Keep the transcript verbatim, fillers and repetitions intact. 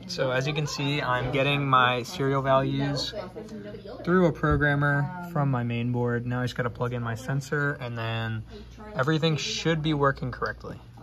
So as you can see, I'm getting my serial values through a programmer from my main board. Now I just got to plug in my sensor and then everything should be working correctly.